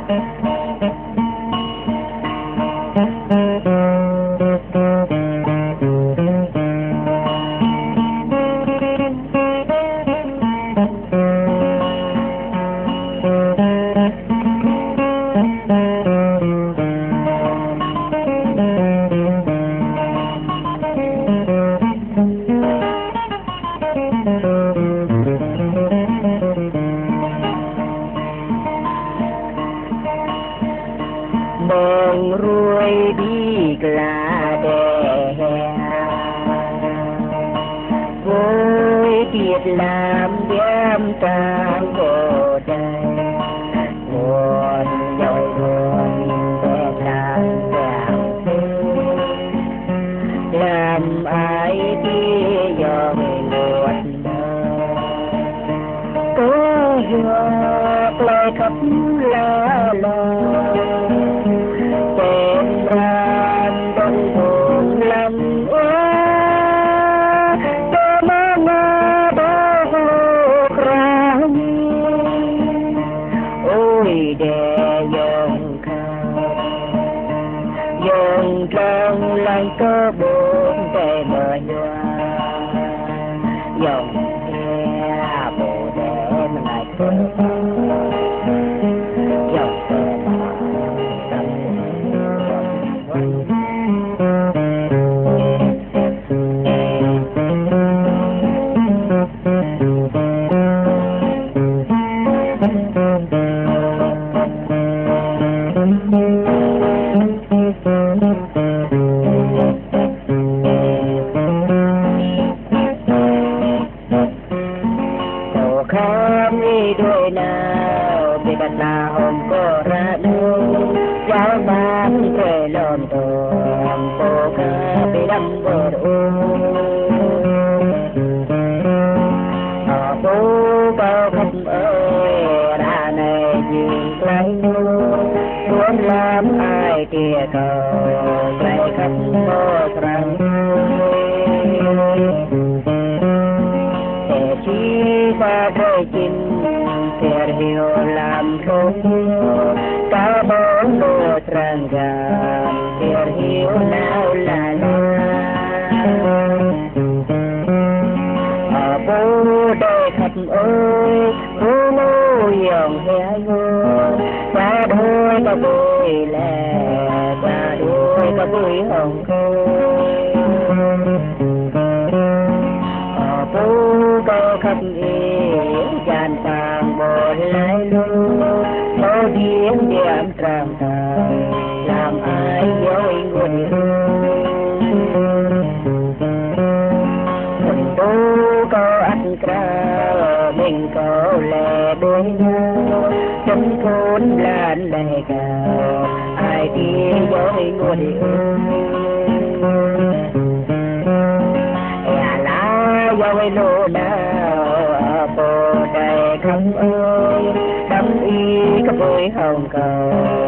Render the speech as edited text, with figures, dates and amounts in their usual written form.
bông ruồi đi là đè vui tiệt làm đêm trăng vô đây buồn dội buồn để làm vàng làm ai đi giờ mình buồn có giọt lời khắp lá loi dòng trong làng có bốn tay mờ nhòa dòng nghe bộ để mà lại có dòng khám đi đôi nào vì đặt là hôm có ra đâu giáo bán thuê lộn tồn cô ca bị đâm bờ u họ bố bao không ơi ra này nhìn lấy muốn làm ai kia cầu lấy không có rằng và đôi chim thiệt hiểu làm không cả bốn đồ trăng gà thiệt hiểu nào là ở bố đời khắp ơi bố mô dòng hé ngô qua đôi có bụi lè qua đôi có bụi hồng khôi ở bố có khắp chan tàng một lái luôn có điên điểm trăng tàng làm ai dối nguồn mình bố có ăn cào mình có lè đôi nhau chân khốn lan lè cào ai đi dối nguồn dối lô nào bộ đầy không ơi đắm y có bối hồng cầu